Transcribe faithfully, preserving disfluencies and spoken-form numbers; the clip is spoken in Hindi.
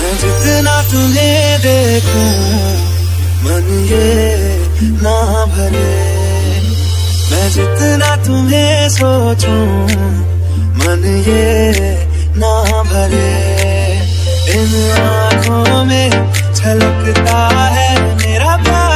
मैं जितना तुम्हें देखूं मन ये ना भरे, मैं जितना तुम्हें सोचूं मन ये ना भरे। इन आँखों में झलकता है मेरा प्यार,